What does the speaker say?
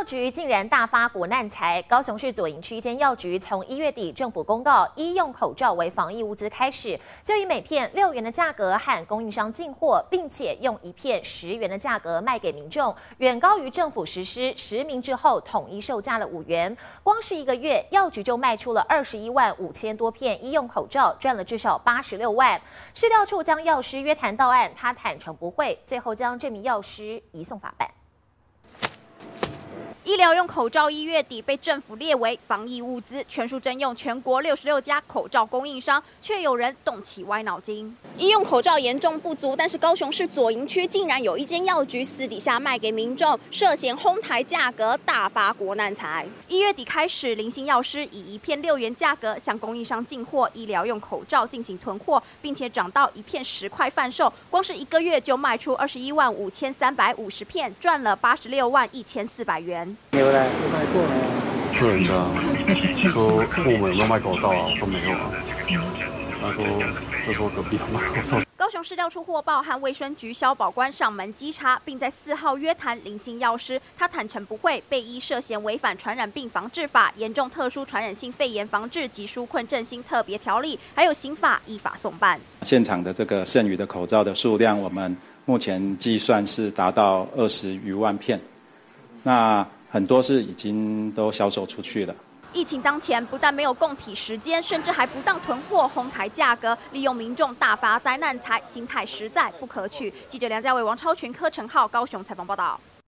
局竟然大发国难财。高雄市左营区一间药局从1月底政府公告医用口罩为防疫物资开始，就以每片6元的价格和供应商进货，并且用1片10元的价格卖给民众，远高于政府实施实名制后统一售价的5元。光是1个月，药局就卖出了21万5千多片医用口罩，赚了至少86万。市调处将药师约谈到案，他坦诚不讳，最后将这名药师移送法办。 医疗用口罩1月底被政府列为防疫物资，全数征用全国66家口罩供应商，却有人动起歪脑筋。医用口罩严重不足，但是高雄市左营区竟然有一间药局私底下卖给民众，涉嫌哄抬价格，大发国难财。1月底开始，林姓药师以1片6元价格向供应商进货医疗用口罩进行囤货，并且涨到1片10块贩售，光是1个月就卖出21万5350片，赚了86万1400元。 有嘞，有卖过呢。 客人家说问我们有没有卖口罩啊，我说没有啊。他说隔壁有卖口罩。 高雄市调处获报，和卫生局消保官上门稽查，并在4号约谈林姓药师。他坦诚不讳，被依涉嫌违反传染病防治法、严重特殊传染性肺炎防治及纾困振兴特别条例，还有刑法依法送办。 现场的这个剩余的口罩的数量，我们目前计算是达到20余万片。那 很多是已经都销售出去了。 疫情当前，不但没有供体时间，甚至还不当囤货、哄抬价格，利用民众大发灾难财，心态实在不可取。记者梁家伟、王超群、柯成浩高雄采访报道。